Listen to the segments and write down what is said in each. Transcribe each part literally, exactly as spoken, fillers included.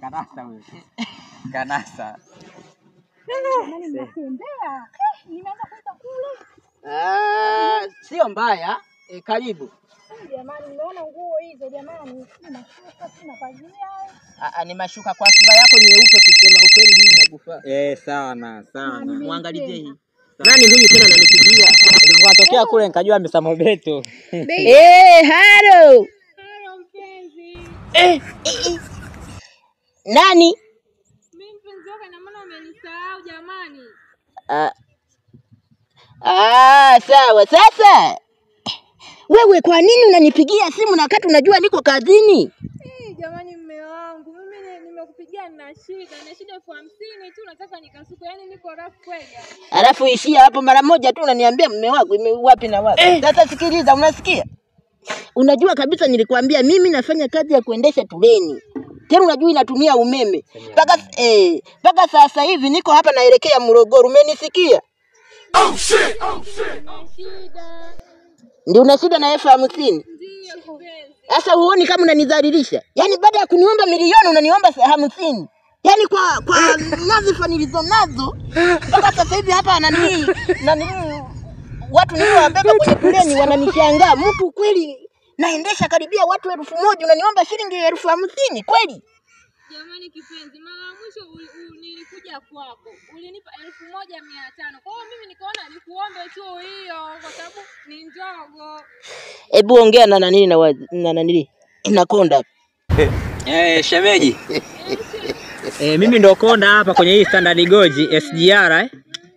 kanasa wewe. Kanasa. Nani mnatembea? Nimeanza kuita kule. Ah, sio mbaya. E, karibu. Jamani, unaona nguo hizo jamani, ni mashuka si mapazia. Ah, ni mashuka kwa sura yako nyeupe kusema ukweli hii inakufaa. Eh, sana, sana. Muangalie hii. Nani huyu tena ananipigia? Nilipotokea kule nikajua Mr. Mobeto. Eh, hello. Hello mpenzi. Eh, eh. Nani? Mimi mpenzi wako na maana umenisahau jamani. Ah. Ah, sawa. Sasa wewe kwa nini unanipigia simu na wakati unajua niko kazini? Eh, jamani mume wangu, mimi nimekupigia nina shida, nina shida elfu hamsini tu nataka nikasuka, yani niko rafu kweli. Alafu ishia hapo mara moja tu unaniambia mume wako wapi na wapi. Eh. Sasa sikiliza, unasikia? Unajua kabisa nilikwambia mimi nafanya kazi ya kuendesha treni. Tena unajua inatumia umeme. Paka eh paka sasa hivi niko hapa naelekea Morogoro, umenisikia? Oh shit, oh shit. Shida. Ndio una shida na elfu hamsini? Ndio mpenzi. Sasa huoni kama unanidhalilisha? Yaani baada ya kuniomba milioni unaniomba hamsini. Yaani kwa kwa nazifa nilizonazo mpaka sasa hivi hapa nani nani watu niliowabeba kwenye treni wananishangaa. Mtu kweli naendesha karibia watu elfu moja unaniomba shilingi elfu hamsini kweli? Jamani kipenzi, mara mwisho nilikuja kwako. Ulinipa elfu moja mia tano. Kwa hiyo mimi nikaona nikuombe tu hiyo kwa sababu ni ndogo. Hebu ongea na nani na na nani? Na konda. Eh, shemeji. Eh, mimi ndo konda hapa kwenye hii Standard Goji S G R eh.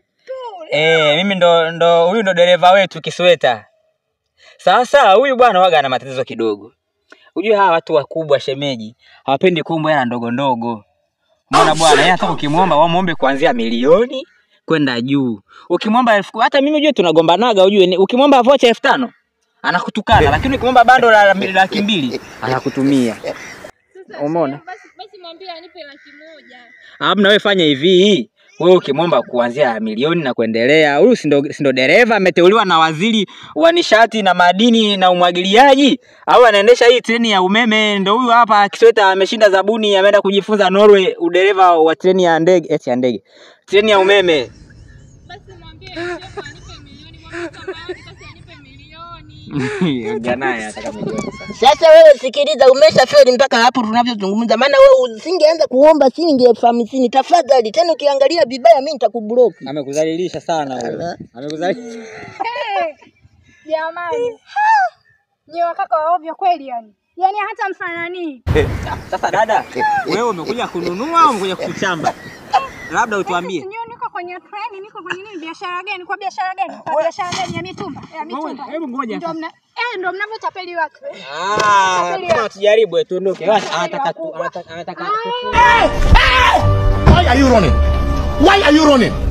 Eh, mimi ndo ndo huyu ndo dereva wetu Kisweta. Sasa huyu bwana waga ana matatizo kidogo. Unajua hawa watu wakubwa shemeji, hawapendi kuomba hela ndogo ndogo. Umeona bwana, yeye hata ukimwomba wao muombe kuanzia milioni kwenda juu. Ukimwomba elfu hata mimi unajua tunagombanaga unajue ukimwomba vocha elfu tano anakutukana, lakini ukimwomba bando la laki mbili anakutumia. Umeona? Basi basi mwambie anipe laki moja. Hamna, wewe fanya hivi. Wewe ukimwomba kuanzia milioni na kuendelea, huyu si ndo si ndo dereva ameteuliwa na waziri wa nishati na madini na umwagiliaji, au anaendesha hii treni ya umeme? Ndo huyu hapa Kisweta ameshinda zabuni, ameenda kujifunza Norway udereva wa treni ya ndege, eti ya ndege. Treni ya umeme. Basi mwambie anipe milioni, mwambie kama basi anipe milioni. Ongea naye ataka milioni sasa. Sasa wewe sikiliza, umeshafeli mpaka hapo tunavyozungumza. Maana wewe usingeanza kuomba shilingi elfu hamsini tafadhali. Tena ukiangalia vibaya mimi nitakublock. Amekudhalilisha sana wewe. Amekudhalilisha. Jamani. Ni wakaka wa ovyo kweli yani. Yaani hata mfanani. Sasa dada, wewe umekuja kununua au umekuja kuchamba? Labda utuambie. Sio, niko kwenye treni, niko kwenye nini, biashara gani? Kwa biashara gani? Kwa biashara gani ya mitumba? Ya mitumba. Hebu ngoja. Ndio mna eh ndio mnavyotapeli watu. Ah, kama tujaribu tuondoke. Anataka anataka anataka. Why are you running? Why are you running?